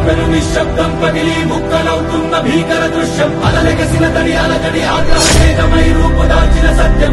గుండెలు నిశ్శబ్దం పగిలి ముక్కలవుతున్న భీకర దృశ్యం అలలెగసిన తడి అలజడి ఆగ్రహేదమై రూపుదాల్చిన సత్య